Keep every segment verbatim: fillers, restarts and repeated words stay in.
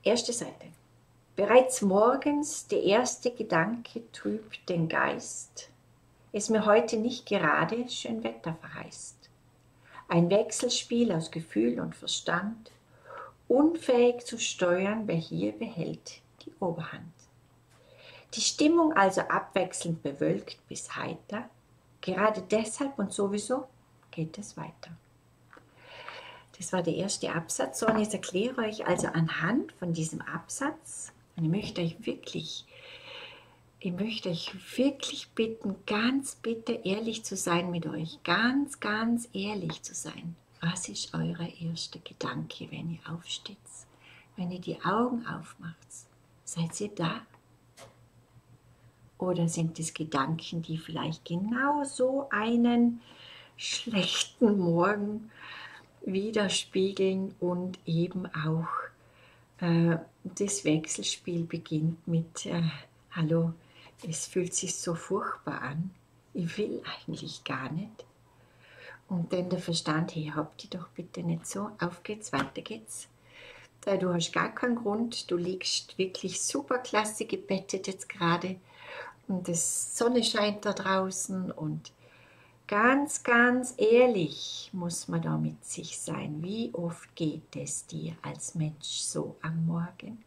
Erste Seite. Bereits morgens der erste Gedanke trübt den Geist, es mir heute nicht gerade schön Wetter verheißt. Ein Wechselspiel aus Gefühl und Verstand, unfähig zu steuern, wer hier behält die Oberhand. Die Stimmung also abwechselnd bewölkt bis heiter, gerade deshalb und sowieso geht es weiter. Das war der erste Absatz. So, und jetzt erkläre ich euch also anhand von diesem Absatz, und ich möchte euch wirklich, ich möchte euch wirklich bitten, ganz bitte ehrlich zu sein mit euch, ganz, ganz ehrlich zu sein. Was ist euer erster Gedanke, wenn ihr aufsteht, wenn ihr die Augen aufmacht? Seid ihr da? Oder sind es Gedanken, die vielleicht genau so einen schlechten Morgen widerspiegeln und eben auch äh, das Wechselspiel beginnt mit äh, hallo, es fühlt sich so furchtbar an, ich will eigentlich gar nicht. Und dann der Verstand, hey, habt ihr doch bitte nicht so, auf geht's, weiter geht's. Äh, du hast gar keinen Grund, du liegst wirklich super klasse gebettet jetzt gerade und die Sonne scheint da draußen und ganz, ganz ehrlich muss man da mit sich sein. Wie oft geht es dir als Mensch so am Morgen?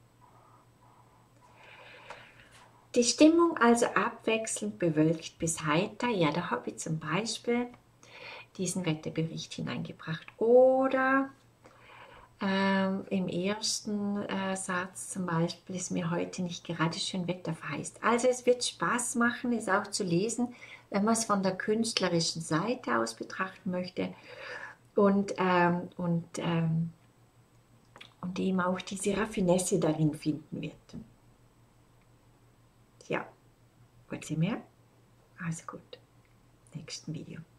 Die Stimmung also abwechselnd bewölkt bis heiter. Ja, da habe ich zum Beispiel diesen Wetterbericht hineingebracht. Oder ähm, im ersten äh, Satz zum Beispiel ist mir heute nicht gerade schön Wetter verheißt. Also es wird Spaß machen, es auch zu lesen, wenn man es von der künstlerischen Seite aus betrachten möchte und, ähm, und, ähm, und eben auch diese Raffinesse darin finden wird. Ja, wollt ihr mehr? Also gut, nächsten Video.